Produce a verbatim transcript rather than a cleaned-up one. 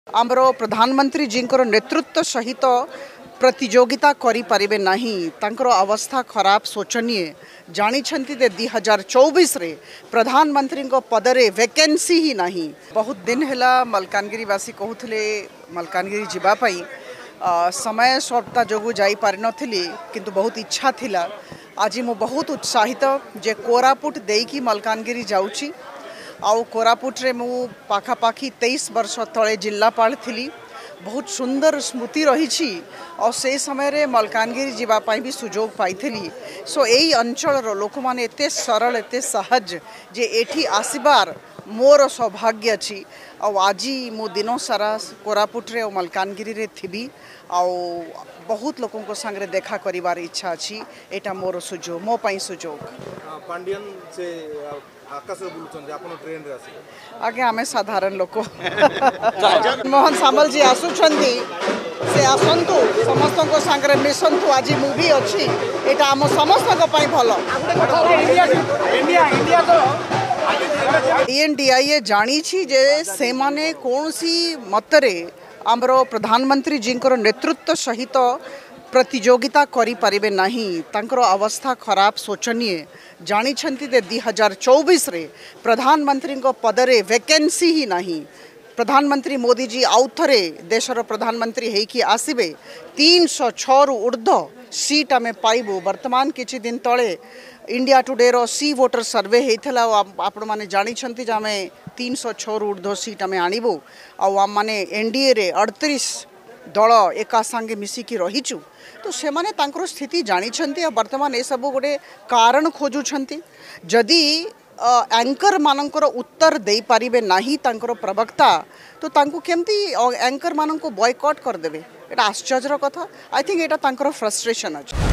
आमर प्रधानमंत्री जी नेतृत्व सहित प्रतियोगिता करि पारिबे नहीं तांकर अवस्था खराब शोचनीय जानी दे दुई हजार चौबीस रे प्रधानमंत्री पदरे वैकेंसी ही नहीं। बहुत दिन हैला मलकानगिरीवासी कहूले मलकानगिरी जीवाई समय स्वल्पता जो जाई पारि नथिली किंतु बहुत इच्छा थिला। आज मु बहुत उत्साहित जे कोरापुट देकी मलकानगिरी जाऊची आउ कोरापुट रे मु पाखापाखी तेईस वर्ष तले जिल्लापाल थिली। बहुत सुंदर स्मृति रही और से समय रे मलकानगिरी जीवाई भी सुजोग पाई। सो यही अंचल लोक मैंने एते सरल एते सहज जे एठी आसबार मोर सौभाग्य अच्छी। आज मो दिन सारा कोरापुट रे और मलकानगिरी रे थी आउ बहुत लोकों को संगे देखा करिवार इच्छा अच्छी। एटा मोर सुजोग मो पाई सुजोग। पांडियन से आकाश बुलुचन आपण ट्रेन रे आसी आगे आमे साधारण लोक मोहन सामल जी आसुछंती से आसंतु समस्त को संगे मिसंतु। आज मूवी अच्छी एटा आम समस्त को पाई भलो। एनडीआईए जानी छी जे से माने कौनसी मतरे आमर प्रधानमंत्री जी नेतृत्व सहित प्रतियोगिता करि पारिबे नहीं तांकर अवस्था खराब शोचनीय जानी दे दुई हजार चौबीस रे प्रधानमंत्री पदरे वैकेंसी ही नहीं। प्रधानमंत्री मोदी जी आउ थे देशर प्रधानमंत्री होइकी आसबे तीन सौ छः रु ऊर्ध्व सीट आम पाइबू। वर्तमान किछि दिन तले इंडिया टुडे रो सी वोटर सर्वे होता आपण मैंने जानी आम तीन सौ छः रु ऊर्ध्व सीट आम आणबू आम मैंने एनडीए रे अड़तीस दल एका संगे मिसिकी रहीचु। तो से माने तांकर स्थिति जानी वर्तमान ये सब गोटे कारण खोजुछंती। जदि एंकर मानकर उत्तर दे पारिबे नाही तांकर प्रवक्ता तो तांको केमती एंकर माननको बॉयकॉट कर देबे। एटा आश्चर्यर कथा। आई थिंक एटा तांकर फ्रस्ट्रेशन अछि।